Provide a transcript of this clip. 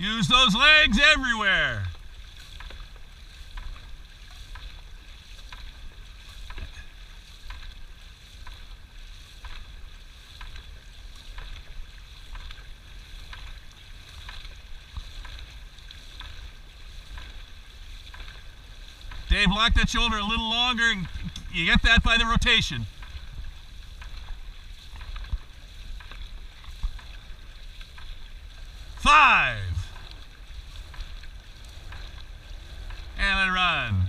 Use those legs everywhere. Dave, lock that shoulder a little longer, and you get that by the rotation. Five. And let it run.